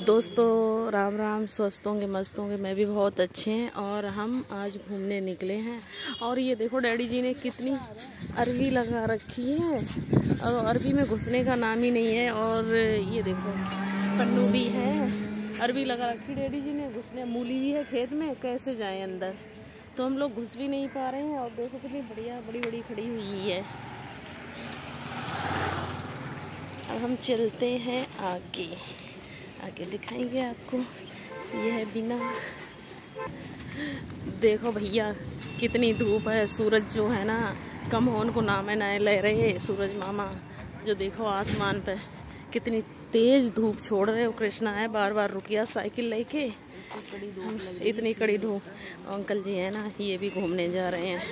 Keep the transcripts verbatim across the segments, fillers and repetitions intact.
दोस्तों राम राम, स्वस्थ होंगे मस्त होंगे, मैं भी बहुत अच्छे हैं। और हम आज घूमने निकले हैं। और ये देखो डैडी जी ने कितनी अरवी लगा रखी है और अरवी में घुसने का नाम ही नहीं है। और ये देखो पन्नू भी है, अरवी लगा रखी डैडी जी ने, घुसने मूली भी है खेत में, कैसे जाएं अंदर। तो हम लोग घुस भी नहीं पा रहे हैं। और देखो कितनी बढ़िया बड़ी बड़ी खड़ी हुई है। अब हम चलते हैं आगे आगे दिखाएंगे आपको। ये है बिना, देखो भैया कितनी धूप है। सूरज जो है ना कम होने को नाम है ना ले रहे सूरज मामा। जो देखो आसमान पे कितनी तेज धूप छोड़ रहे हो। कृष्णा है बार बार रुकिया साइकिल लेके, इतनी कड़ी धूप। अंकल जी है ना ये भी घूमने जा रहे हैं।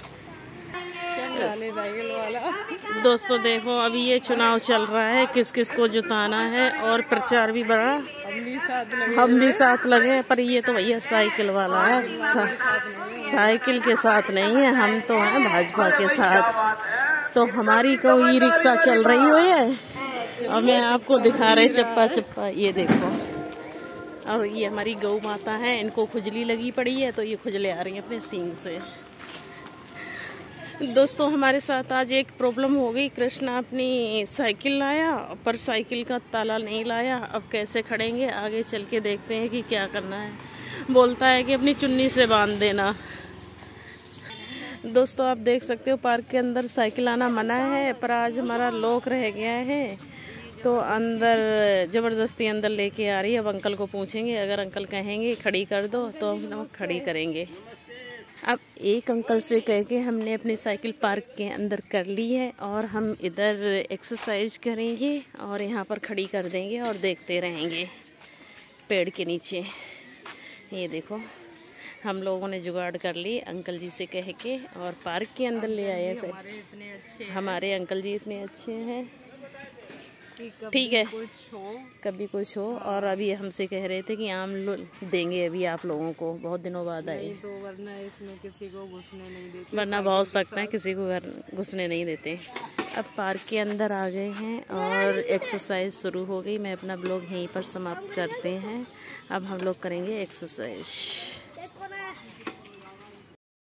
वाला दोस्तों देखो अभी ये चुनाव चल रहा है, किस किस को जिताना है और प्रचार भी बड़ा। हम भी साथ लगे हम भी साथ लगे पर ये तो भैया साइकिल वाला है, सा, साइकिल के साथ नहीं है, हम तो हैं भाजपा के साथ। तो हमारी को ई रिक्शा चल रही हो है और मैं आपको दिखा रहे चप्पा चप्पा। ये देखो और ये हमारी गौ माता है, इनको खुजली लगी पड़ी है तो ये खुजले आ रही है अपने सींग से। दोस्तों हमारे साथ आज एक प्रॉब्लम हो गई। कृष्णा अपनी साइकिल लाया पर साइकिल का ताला नहीं लाया। अब कैसे खड़ेंगे, आगे चल के देखते हैं कि क्या करना है। बोलता है कि अपनी चुन्नी से बांध देना। दोस्तों आप देख सकते हो पार्क के अंदर साइकिल आना मना है, पर आज हमारा लॉक रह गया है तो अंदर जबरदस्ती अंदर लेके आ रही है। अब अंकल को पूछेंगे, अगर अंकल कहेंगे खड़ी कर दो तो हम खड़ी करेंगे। अब एक अंकल से कह के हमने अपनी साइकिल पार्क के अंदर कर ली है और हम इधर एक्सरसाइज करेंगे और यहाँ पर खड़ी कर देंगे और देखते रहेंगे पेड़ के नीचे। ये देखो हम लोगों ने जुगाड़ कर ली अंकल जी से कह के और पार्क के अंदर ले आए हैं। हमारे इतने अच्छे हमारे अंकल जी इतने अच्छे हैं, ठीक है कुछ हो कभी कुछ हो। और अभी हमसे कह रहे थे कि आम देंगे अभी आप लोगों को, बहुत दिनों बाद आए तो, वरना इसमें किसी को घुसने नहीं देते, वरना बहुत सख्त है, किसी को घर घुसने नहीं देते। अब पार्क के अंदर आ गए हैं और एक्सरसाइज शुरू हो गई। मैं अपना ब्लॉग यहीं पर समाप्त करते हैं। अब हम लोग करेंगे एक्सरसाइज।